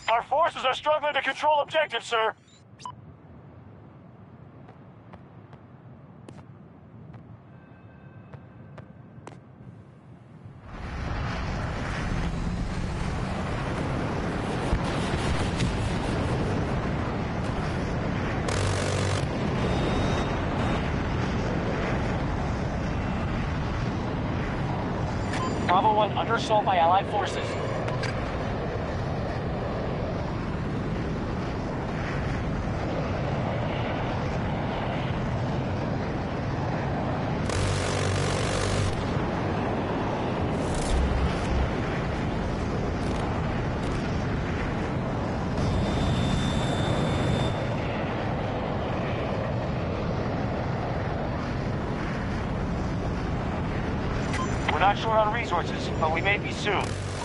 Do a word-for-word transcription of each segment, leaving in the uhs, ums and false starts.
Our forces are struggling to control objectives, sir. Bravo one under assault by Allied forces. We're not short on resources, but we may be soon.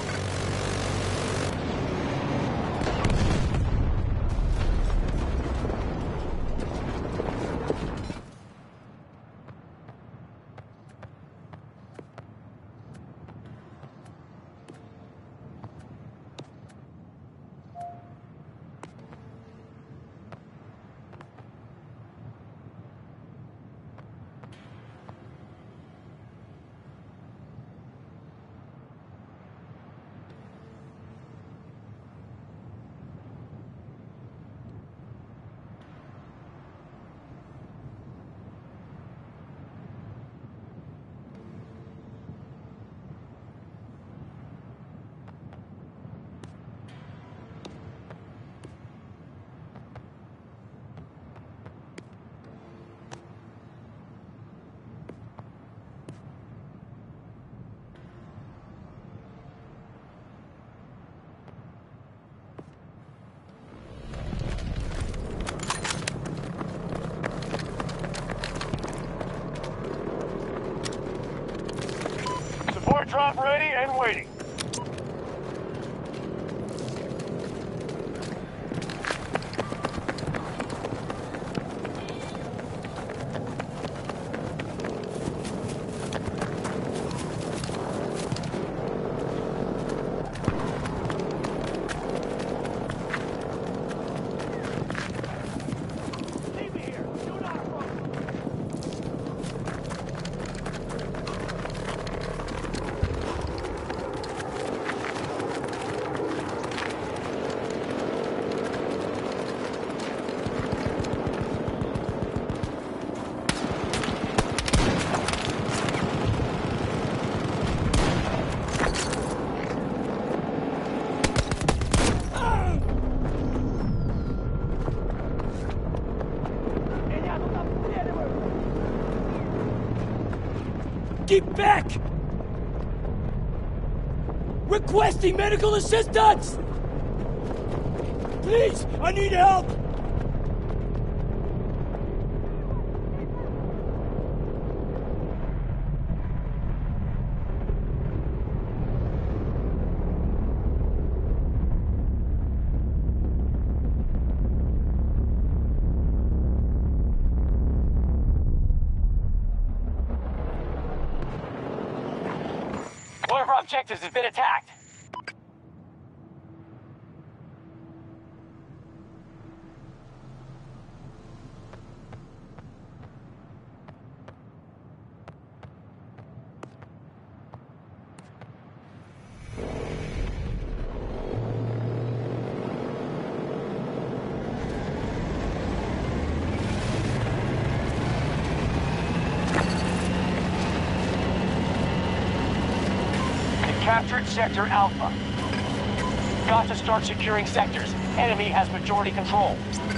Drop ready and waiting. Get back! Requesting medical assistance! Please, I need help! One of our objectives has been attacked. Captured Sector Alpha. Got to start securing sectors. Enemy has majority control.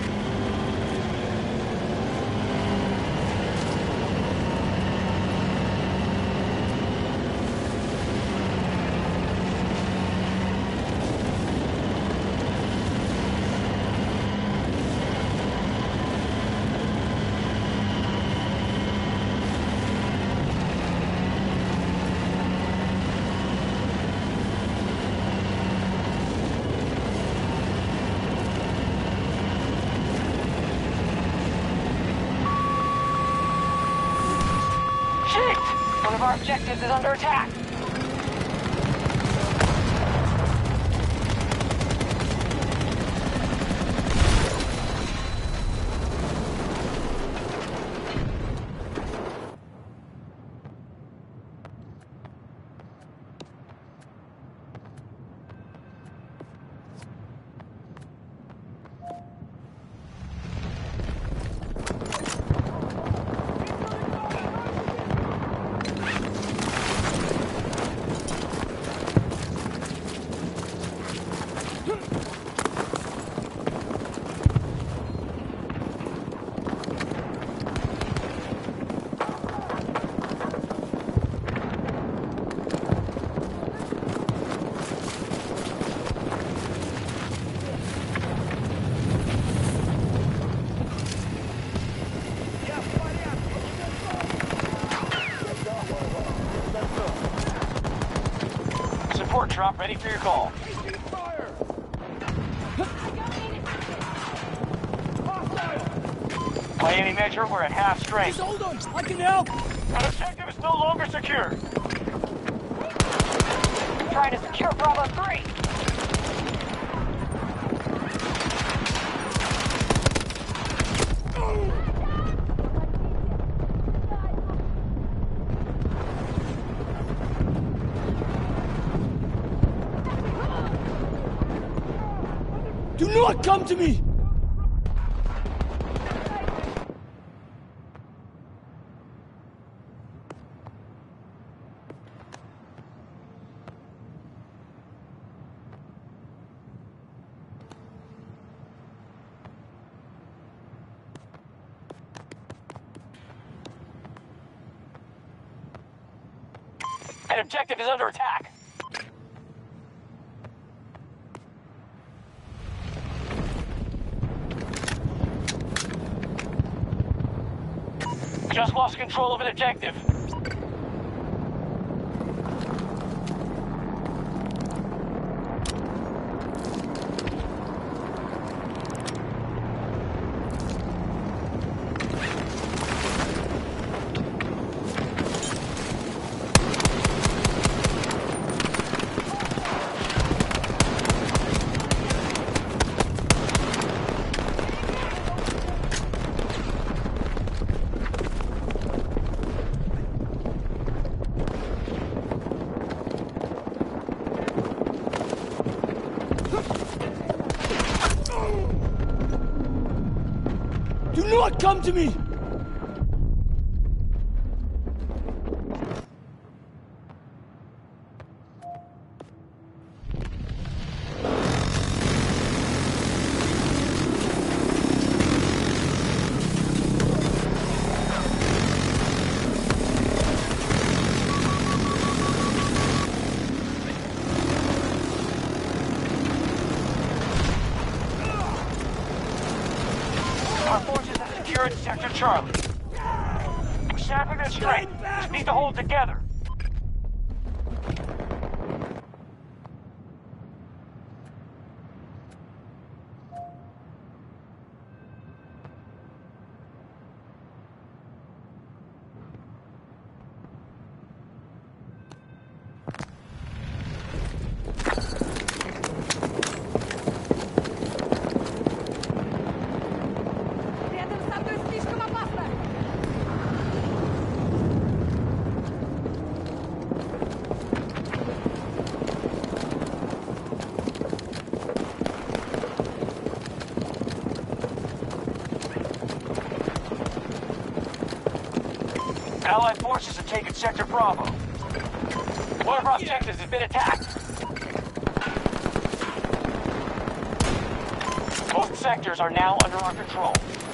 One of our objectives is under attack. Support drop ready for your call. By any measure, we're at half strength. Just hold on, I can help! Our objective is no longer secure. Trying to secure Bravo three. Do not come to me! An objective is under attack. Just lost control of an objective. Do not come to me! Our forces have secured Sector Charlie. We're sapping their strength. Just need to hold together. Рядом со мной слишком опасно. Allied forces have taken Sector Bravo. One of our objectives has been attacked. Both sectors are now under our control.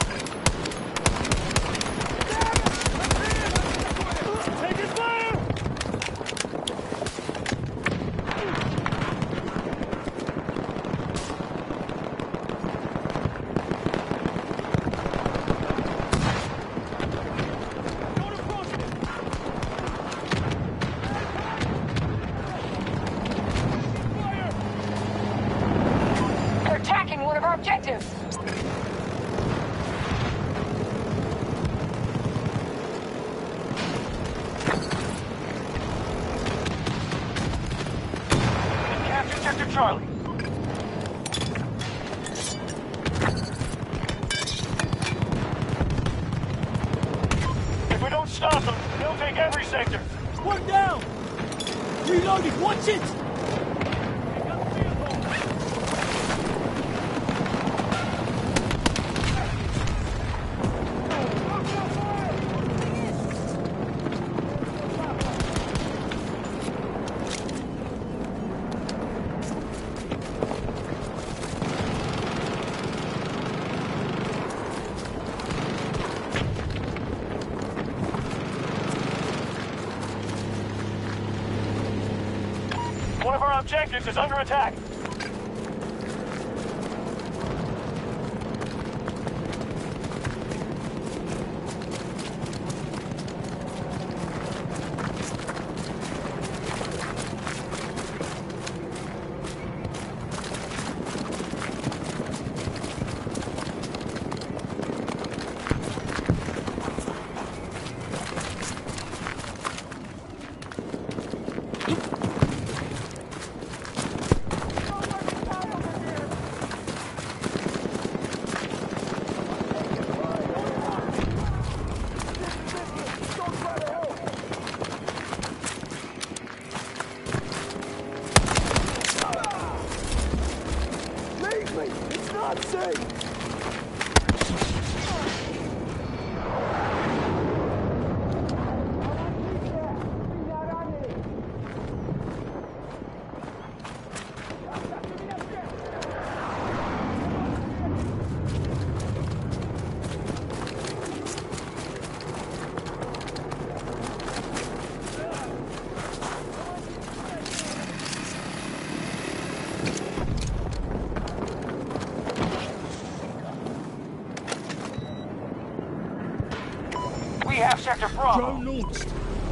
Taking fire! They're attacking one of our objectives. Capture Sector Charlie. If we don't stop them, they'll take every sector. One down! Reloading, watch it! One of our objectives is under attack. It's not safe! We have Sector Bravo. Drone launched.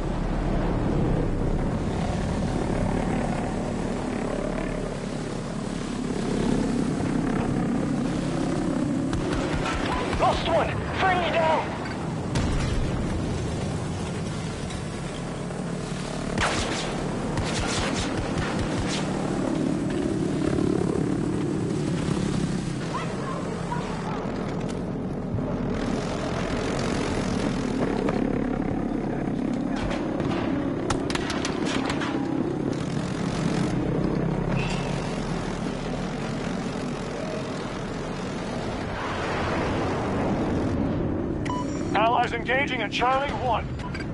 Lost one! Friendly down! Allies engaging at Charlie one.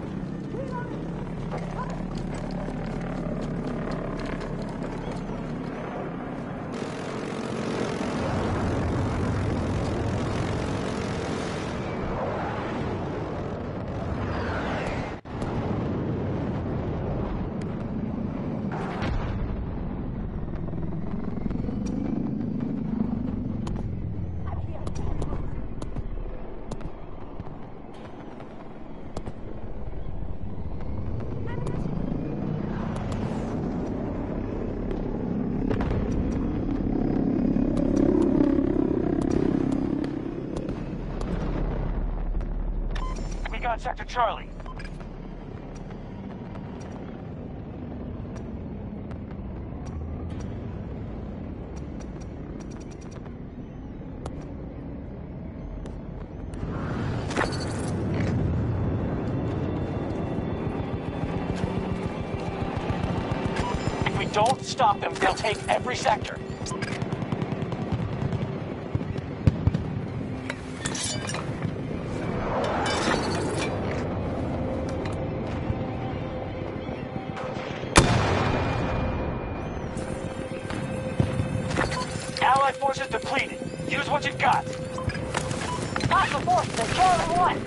We got Sector Charlie. If we don't stop them, they'll take every sector. Allied forces depleted. Use what you've got. Hostile forces at Charlie one.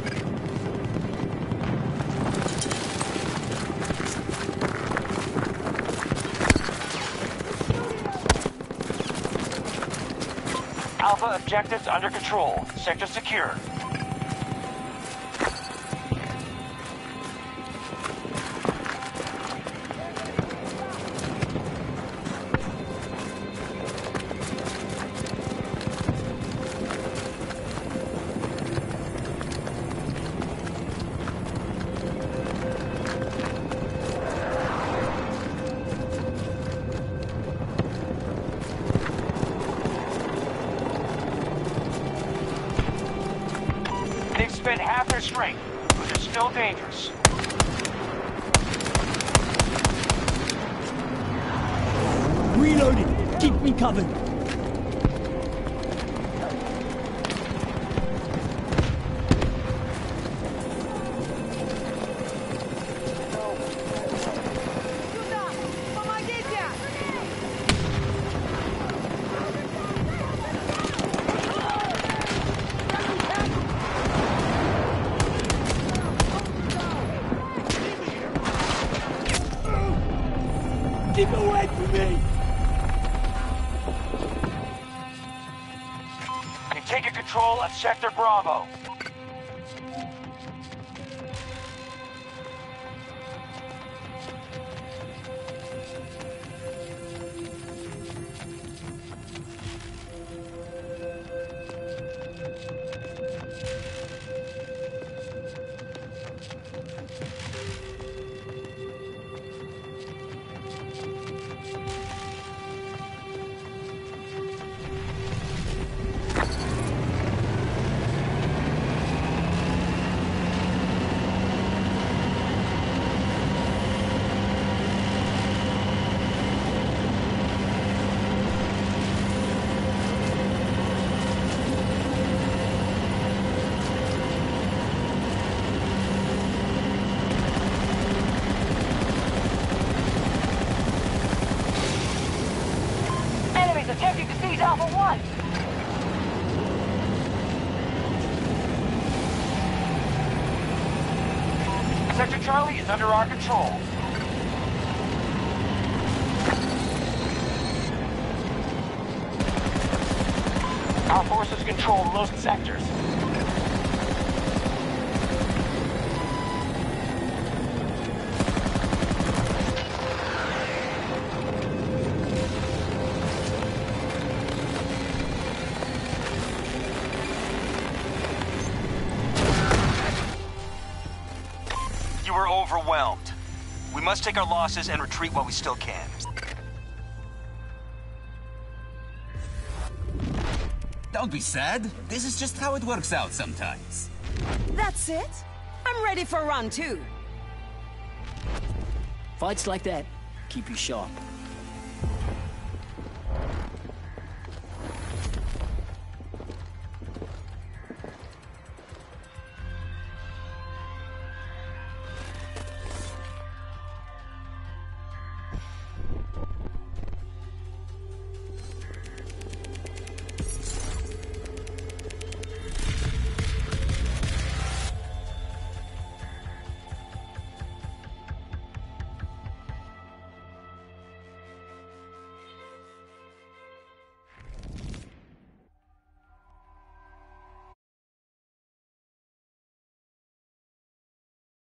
Alpha objectives under control. Sector secure. They've spent half their strength, but they're still dangerous. Reloading. Keep me covered. Keep away! Wait for me! You're taking control of Sector Bravo. Attempting to seize Alpha one! Sector Charlie is under our control. Our forces control most sectors. You were overwhelmed. We must take our losses and retreat while we still can. Don't be sad. This is just how it works out sometimes. That's it? I'm ready for round two. Fights like that keep you sharp.